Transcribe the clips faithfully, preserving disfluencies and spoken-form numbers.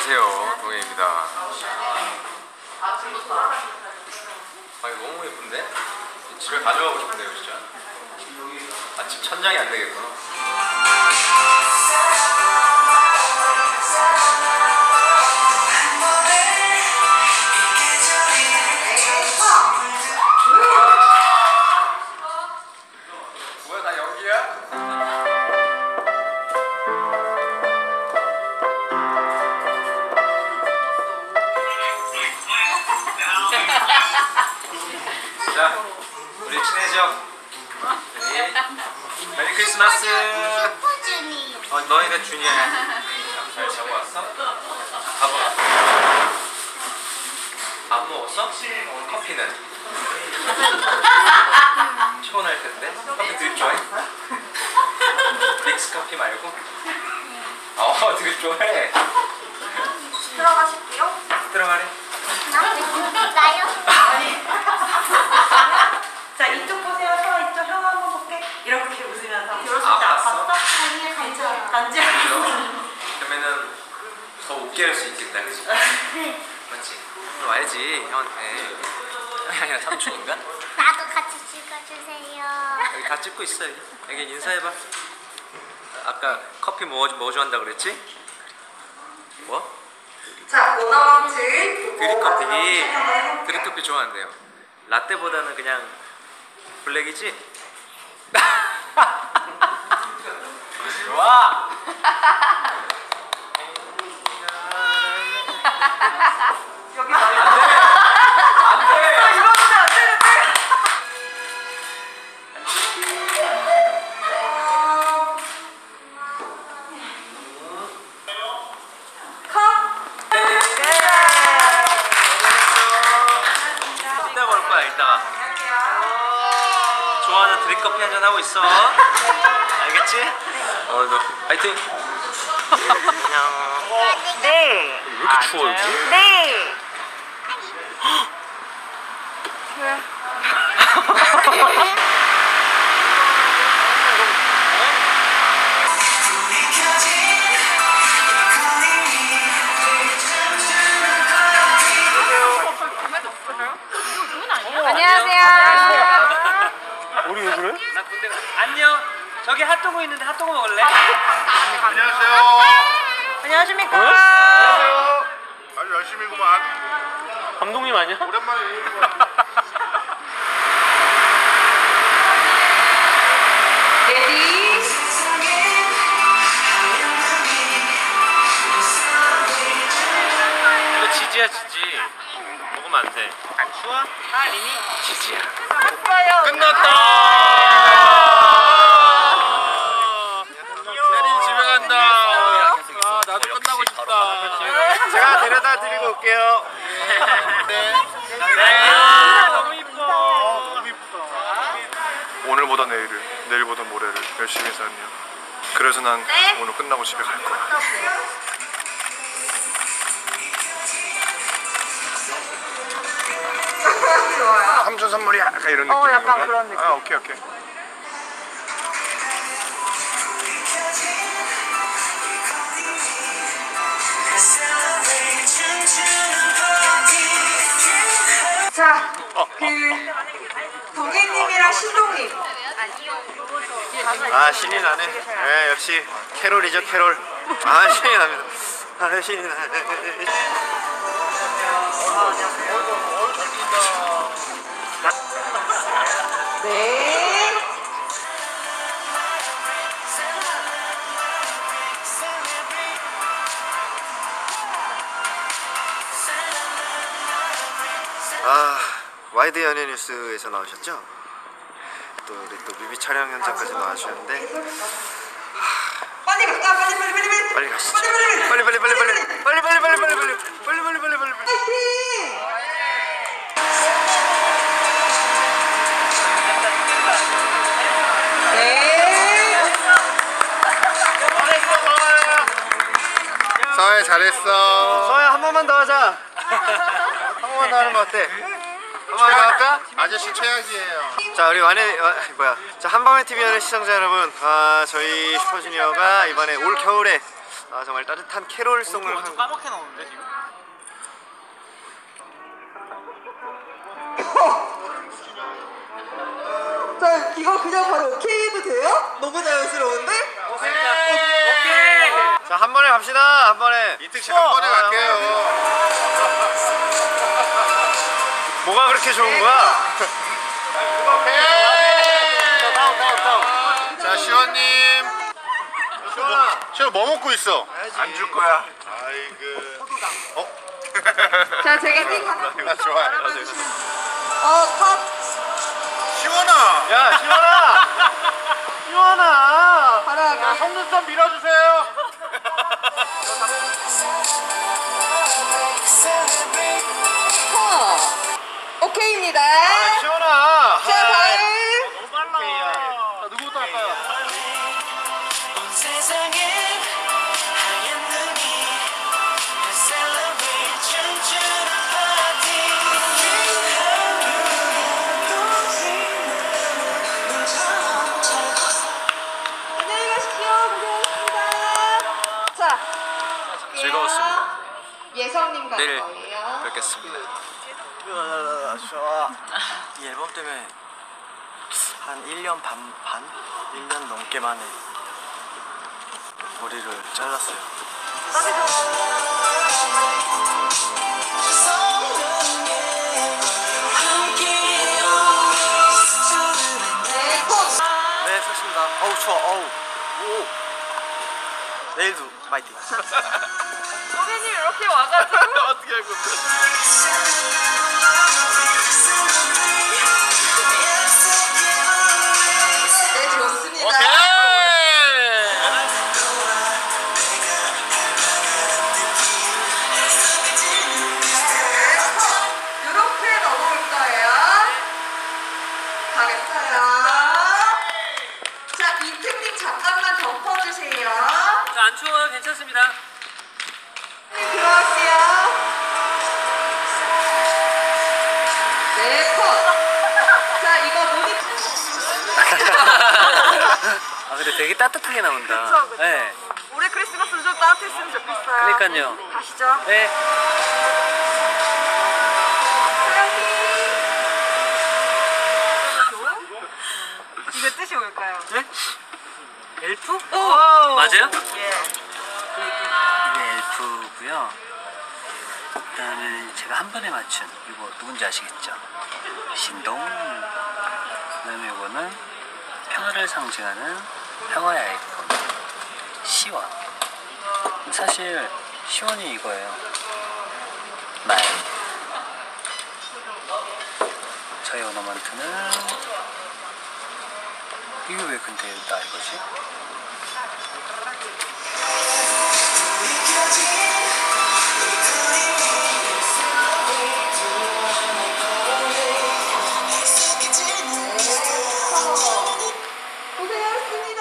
안녕하세요, 동해입니다. 아 이거 너무 예쁜데? 집에 가져가고 싶은데요, 진짜. 아, 집 천장이 안 되겠구나. 뭐야, 나 연기야? 자, 우리 친해져. 우리 메리 크리스마스. 어, 너희가 준이야. 잘 자고 왔어? 가봐. 안 먹었어? 커피는? 초원할 텐데? 커피 드립 좋아해? 믹스 커피 말고? 어, 드립 좋아해. 들어가실게요. 들어가래. 나요? 자, 이쪽 보세요. 저 이쪽 형 한번 볼게. 이렇게 웃으면서. 들었을 때 아팠어? 아팠어? 아니야, 괜찮아. 단지. 그러면은 더 웃게 할 수 있겠다, 그치? 네. 맞지? 그럼 알지, 형한테. 아니야, 삼촌인가? 나도 같이 찍어주세요. 여기 다 찍고 있어. 여기 인사해봐. 아까 커피 뭐, 뭐 좋아한다 그랬지? 뭐? 자, 오너먼트. 드립커피. 드립커피 좋아한대요. 라떼보다는 그냥 블랙이지? 좋아! 여기 말고. 안 돼! 안 돼! 이러면 안 되는데. 이따 볼 거야, 이따가. 좋아하는 드립커피 한잔 하고 있어. 알겠지? 어, 너 파이팅! 안녕. 네. 왜 이렇게 추워, 여기? 네. 안녕하세요. 우리 왜 그래? 나 군대 가. 안녕. 저기 핫도그 있는데 핫도그 먹을래? 안녕하세요. 안녕하십니까? 안녕하세요. 아주 열심히구만. 감독님 아니야? 오랜만에 레디. 이거 지지야, 지지. 먹으면 안 돼. 안 추워? 알이니? 지지야. 끝났다. 세린 집에 간다. 아, 나도 끝나고 싶다. 제가 데려다 드리고 올게요. 네. 네. 너무 이뻐. 너무 이쁘다. 오늘보다 내일을, 내일보다 모레를 열심히 살며. 그래서 난 네. 오늘 끝나고 집에 갈 거야. 좋아요. 삼촌 선물이야. 약간 이런 느낌. 어, 약간 그런 느낌. 아, 오케이, 오케이. 자, 그 동희님이랑 신동님. 아, 신이 나네. 네, 역시 캐롤이죠, 캐롤. 아, 신이 납니다. 아, 신이 나네. 네. 아, 와이드 연예 뉴스에서 나오셨죠? 또 우리 또 뮤비 촬영 현장까지 나와주셨는데 빨리 가. 빨리 빨리 빨리 빨리. 빨리 가시죠. 빨리 빨리 빨리 빨리 빨리 빨리 빨리 빨리 빨리 빨리 빨리 빨리 빨리 빨리 빨리 빨리. 파이팅. 네. 서해 잘했어. 서해 한 번만 더 하자. 한 번만 더 하는 거 어때? 한 번만 더 할까? 아저씨 최악이에요. 자, 우리 완해 어, 뭐야? 자, 한밤의 티비 하는 시청자 여러분, 아, 저희 슈퍼주니어가 이번에 올 겨울에 아 정말 따뜻한 캐롤송을 한... 까맣게 나오는데 지금? 자, 이거 그냥 바로 오케이 해도 돼요? 너무 자연스러운데? 오케이. 자, 한 번에 갑시다. 한 번에. 이특씨 한 번에 갈게요. 뭐가 그렇게 좋은 거야? 오케이. 다운, 다운, 다운. 자, 시원님. 시원아. 시원 뭐 먹고 있어? 안 줄 거야. 아이고. 어? 자, 제가 띵 하나. 나 좋아해. 어, 컷. 시원아. 야, 시원아. 시원아. 하나, 야, 속눈썹 밀어주세요. 컷. 오케이입니다. 아, 시원아. 자, 다음. 너무 빨라. 자, 누구부터 할까요? 안녕히 가십시오. 고생하셨습니다. 자, 즐거웠습니다. 예성님 갈 내일 거예요. 뵙겠습니다. 좋아. 이 앨범 때문에 한 일 년 반, 반? 일 년 넘게 만에 머리를 잘랐어요. 네, 컷. 네, 좋습니다. 어우, 추워, 어우. 오. 내일도 파이팅. 선생님 이렇게 와가지고. 어떻게 할 건데? 네, 좋습니다. 오케이. 이렇게 넘어올 거예요. 가겠어요. 자, 이특님 잠깐만 덮어주세요. 안 추워요. 괜찮습니다. 네, 들어갈게요. 네, 컷. 자, 이거 모니. 아 근데 되게 따뜻하게 나온다. 그쵸, 그쵸. 네. 올해 크리스마스는 좀 따뜻했으면 좋겠어요. 그러니까요. 가시죠. 네. 이거 뜻이 뭘까요? 네? 엘프? 오! 맞아요? 예. 이게 엘프고요. 그다음에 제가 한 번에 맞춘 이거 누군지 아시겠죠? 신동. 그다음에 이거는 평화를 상징하는 평화의 아이콘 시원. 사실 시원이 이거예요. 말. 저희 오너먼트는 이게 왜 근데 나 이거지? 고생하셨습니다.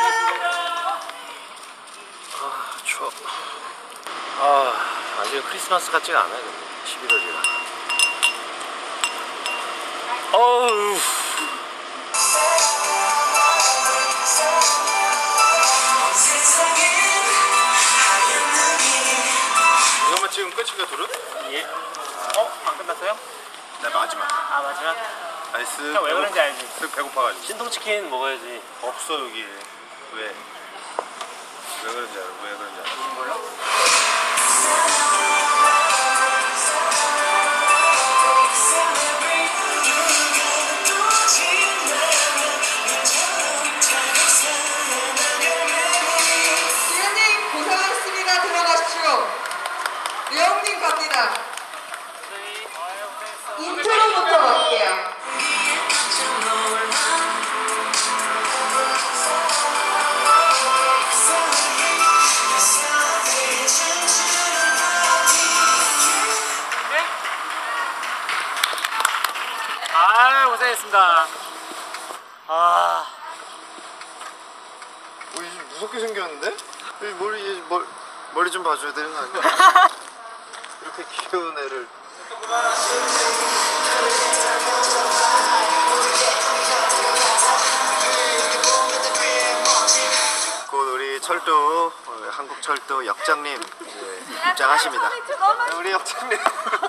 아, 추워. 아, 아직 크리스마스 같지가 않아요. 십일월이라. 어우. 이거만 지금 끝인가 둘은? 예. 어? 안 끝났어요? 네, 마지막. 아, 마지막? 나이스. 형 왜 그런지 알지? 배- 배고파가지고. 신통치킨 먹어야지. 없어 여기. 왜? 왜 그런지 알아? 왜 그런지 알아? 몰라? 지현님 고생하셨습니다. 들어가십시오. 류영님 갑니다. 인트로부터 갈게요. 아, 고생했습니다. 아, 뭐 이제 무섭게 생겼는데? 이 머리 머리 머리 좀 봐줘야 되는 거 아니야? 이렇게 귀여운 애를. 곧 우리 철도 한국철도 역장님 이제 입장하십니다. 우리 역장님.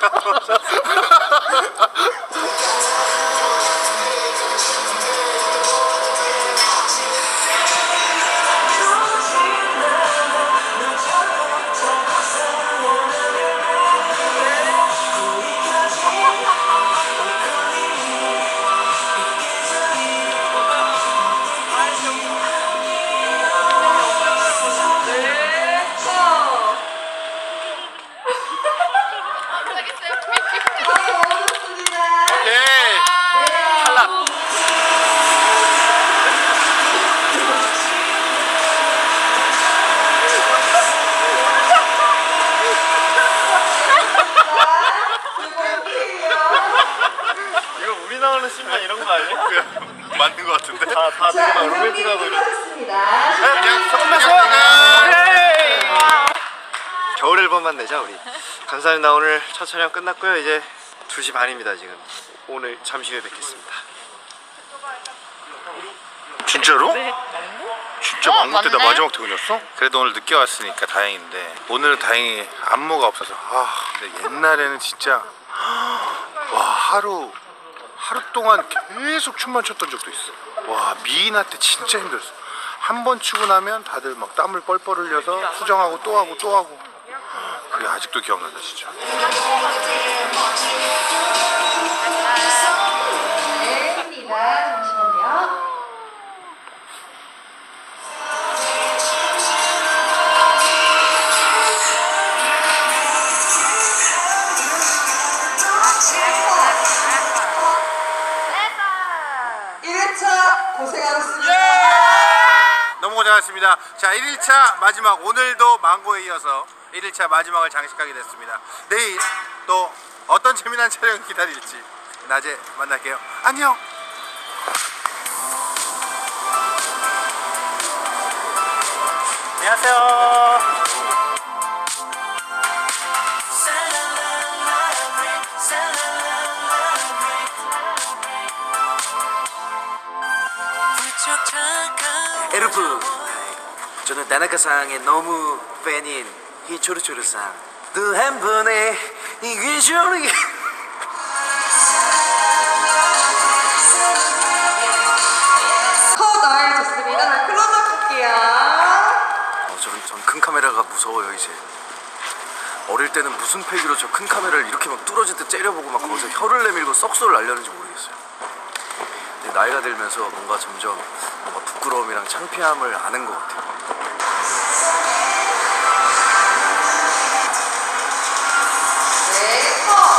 신발 이런 거 아니야? 맞는 거 같은데? 다, 다 되게 막 로맨틱하고 이런. 그냥 끝났어요. 겨울 앨범만 내자 우리. 감사합니다. 오늘 첫 촬영 끝났고요. 이제 두 시 반입니다 지금. 오늘 잠시 후에 뵙겠습니다. 진짜로? 네. 진짜 망고 때나 마지막 퇴근이었어? 그래도 오늘 늦게 왔으니까 다행인데 오늘은 다행히 안무가 없어서 아 근데 옛날에는 진짜 와 하루 하루 동안 계속 춤만 췄던 적도 있어. 와 미이나 때 진짜 힘들었어. 한 번 추고 나면 다들 막 땀을 뻘뻘 흘려서 수정하고 또 하고 또 하고 그게 아직도 기억난다 진짜. 네입니다. 잠시만요. 일 회차 고생하셨습니다. 너무 고생하셨습니다. 자 일 일차 마지막 오늘도 망고에 이어서 일 일차 마지막을 장식하게 됐습니다. 내일 또 어떤 재미난 촬영이 기다릴지 낮에 만날게요. 안녕. 안녕하세요. 여러분, 저는 다나카상의 너무 팬인 히초르초르상 또 한 번의 이 귀조리 커널 좋습니다. 클로즈업 볼게요. 어, 저는 전 큰 카메라가 무서워요 이제. 어릴 때는 무슨 패기로 저 큰 카메라를 이렇게 막 뚫어질 때 째려보고 막 거기서 혀를 내밀고 썩소를 날렸는지 모르겠어요. 근데 나이가 들면서 뭔가 점점 뭔가 부끄러움이랑 창피함을 아는 것 같아요. 네, 컷.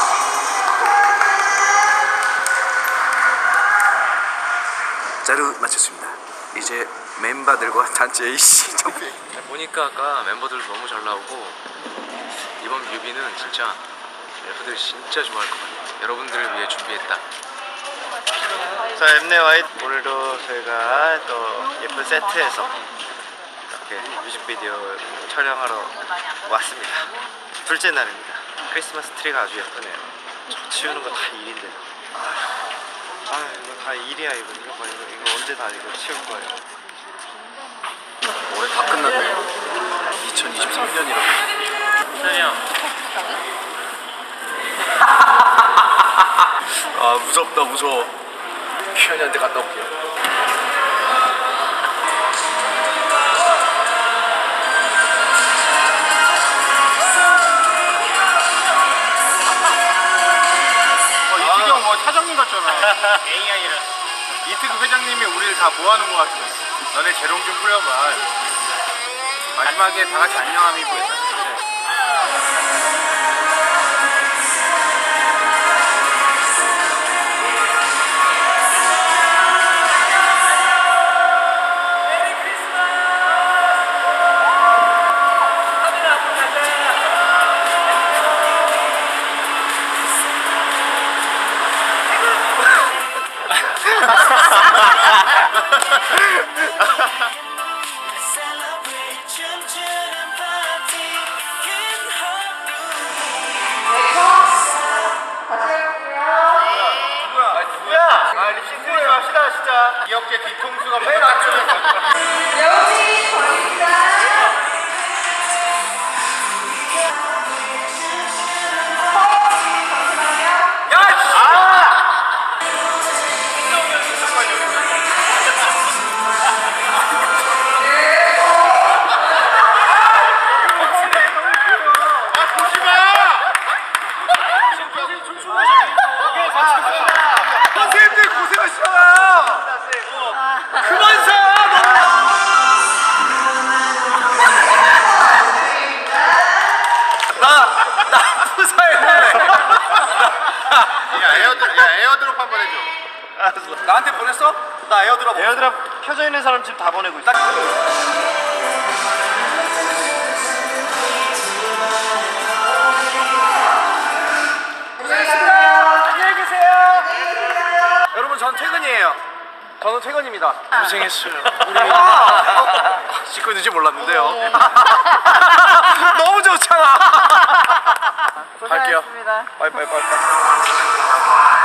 자루 마쳤습니다. 이제 멤버들과 단체 에이씨 정비. 보니까 아까 멤버들 너무 잘 나오고 이번 뮤비는 진짜 래퍼들이 진짜 좋아할 것 같아요. 여러분들을 위해 준비했다. 자 엠네 와잇 오늘도 저희가 또 예쁜 세트에서 이렇게 뮤직비디오 촬영하러 왔습니다. 둘째 날입니다. 크리스마스 트리가 아주 예쁘네요. 저 치우는 거 다 일인데. 아, 아 이거 다 일이야 이거 이거 봐 이거 이거 언제 다 이거 치울 거예요. 올해 다 끝났네요. 이천이십삼 년이라고. 현이 형. 아 무섭다 무서워. 현이한테 갔다 올게요. 어, 이특경 뭐 사장님 같잖아. 에이아이라. 이특 회장님이 우리를 다 모아놓은 것 같아. 너네 재롱 좀 뿌려봐. 마지막에 다 같이 안녕함이 보였잖아. 아 립싱 틀리지 맙시다 진짜. 기억제 뒤통수가 맨 앞쪽에 여기 저입니다. 나 부사해. 야 에어드롭 야 에어드롭 한번 해줘. 알았어. 나한테 보냈어? 나 에어드랍. 에어드랍 켜져 있는 사람 지금 다 보내고 있어. 안녕히 계세요. 여러분 전 퇴근이에요. 저는 퇴근입니다. 고생했어요. 씻고 있는지 몰랐는데요. 너무 좋잖아. 갈게요. 빠이빠이 빠이빠이.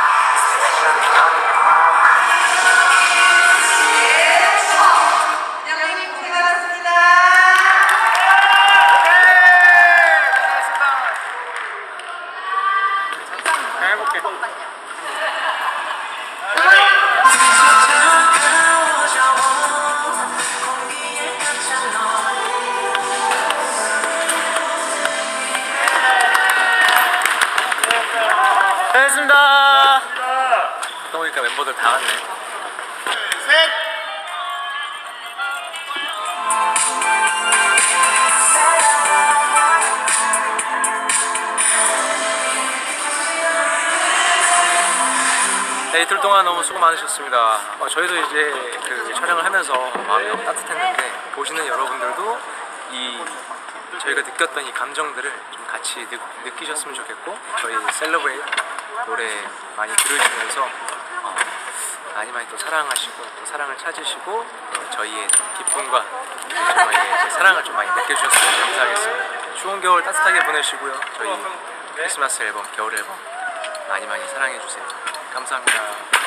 해볼게. 고생했습니다. 또 보니까 멤버들 다 왔네. 셋. 네, 이틀 동안 너무 수고 많으셨습니다. 어, 저희도 이제 그 촬영을 하면서 마음이 너무 따뜻했는데 보시는 여러분들도 이 저희가 느꼈던 이 감정들을 좀 같이 느, 느끼셨으면 좋겠고 저희 셀러브레이트 노래 많이 들으시면서 어, 많이 많이 또 사랑하시고 또 사랑을 찾으시고 또 저희의 좀 기쁨과 저희의 이제 사랑을 좀 많이 느껴주셨으면 감사하겠습니다. 추운 겨울 따뜻하게 보내시고요. 저희 크리스마스 앨범, 겨울 앨범 많이 많이 사랑해주세요. 감사합니다.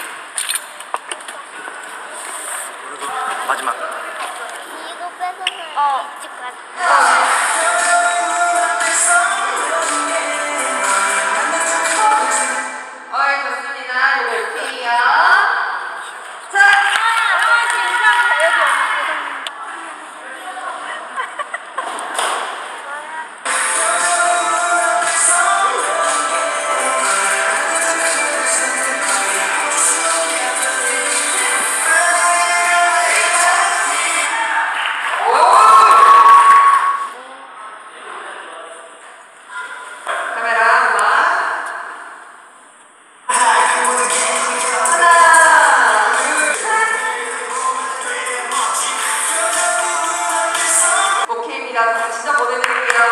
그리고 마지막 이거 빼서는 어. 집 가. 어이, 좋습니다. 요거 올게요. 자, 카메라 음악. 오케이입니다. 진짜 보내드릴게요.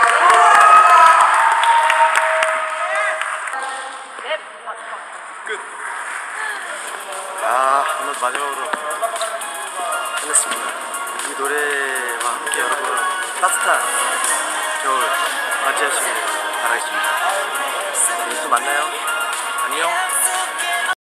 아, 오늘 마지막으로 끝냈습니다. 이 노래와 함께 여러분 따뜻한 겨울 맞이하시길 바라겠습니다. 내일 또 만나요. 안녕.